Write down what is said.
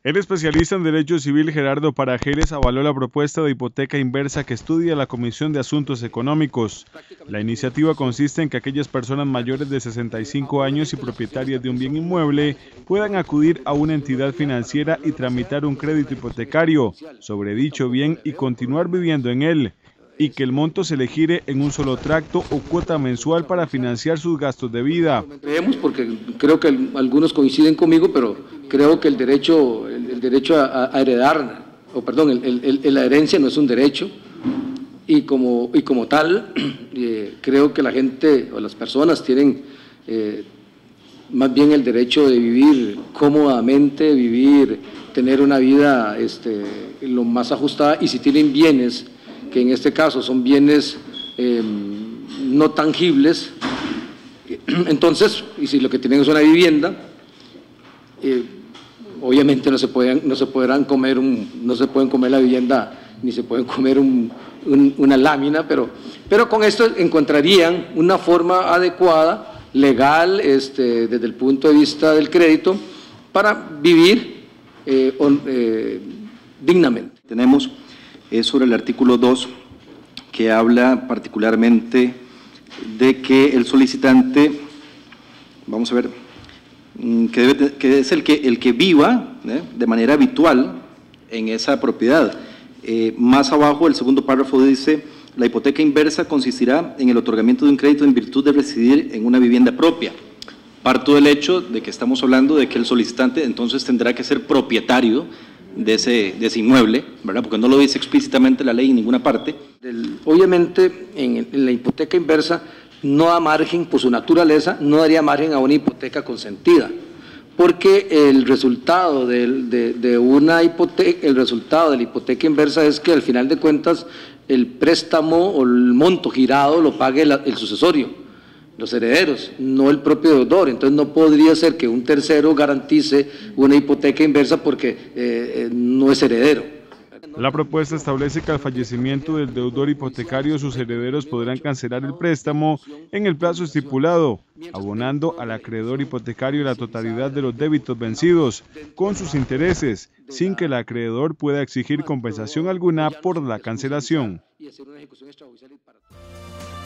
El especialista en Derecho Civil Gerardo Parajeles avaló la propuesta de hipoteca inversa que estudia la Comisión de Asuntos Económicos. La iniciativa consiste en que aquellas personas mayores de 65 años y propietarias de un bien inmueble puedan acudir a una entidad financiera y tramitar un crédito hipotecario sobre dicho bien y continuar viviendo en él, y que el monto se le gire en un solo tracto o cuota mensual para financiar sus gastos de vida. Creemos, porque creo que algunos coinciden conmigo, pero creo que el derecho a heredar, la herencia no es un derecho, y como tal, creo que la gente o las personas tienen más bien el derecho de vivir cómodamente, tener una vida lo más ajustada, y si tienen bienes, que en este caso son bienes no tangibles, entonces, y si lo que tienen es una vivienda, obviamente no se pueden comer la vivienda, ni se pueden comer una lámina, pero con esto encontrarían una forma adecuada, legal, desde el punto de vista del crédito, para vivir dignamente. Tenemos sobre el artículo 2, que habla particularmente de que el solicitante, vamos a ver, que es el que viva de manera habitual en esa propiedad. Más abajo, el segundo párrafo dice: la hipoteca inversa consistirá en el otorgamiento de un crédito en virtud de residir en una vivienda propia. Parto del hecho de que estamos hablando de que el solicitante entonces tendrá que ser propietario de ese inmueble, ¿verdad? Porque no lo dice explícitamente la ley en ninguna parte. Obviamente, en la hipoteca inversa no da margen, por su naturaleza, no daría margen a una hipoteca consentida, porque el resultado de la hipoteca inversa es que al final de cuentas el préstamo o el monto girado lo pague el sucesorio, los herederos, no el propio deudor. Entonces no podría ser que un tercero garantice una hipoteca inversa porque no es heredero. La propuesta establece que al fallecimiento del deudor hipotecario sus herederos podrán cancelar el préstamo en el plazo estipulado, abonando al acreedor hipotecario la totalidad de los débitos vencidos, con sus intereses, sin que el acreedor pueda exigir compensación alguna por la cancelación.